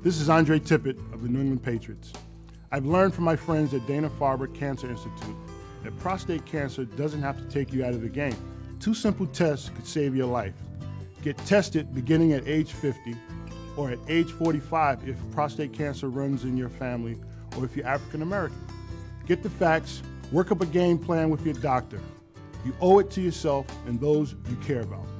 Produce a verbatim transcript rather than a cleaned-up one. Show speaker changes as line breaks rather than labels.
This is Andre Tippett of the New England Patriots. I've learned from my friends at Dana-Farber Cancer Institute that prostate cancer doesn't have to take you out of the game. Two simple tests could save your life. Get tested beginning at age fifty or at age forty-five if prostate cancer runs in your family or if you're African American. Get the facts, work up a game plan with your doctor. You owe it to yourself and those you care about.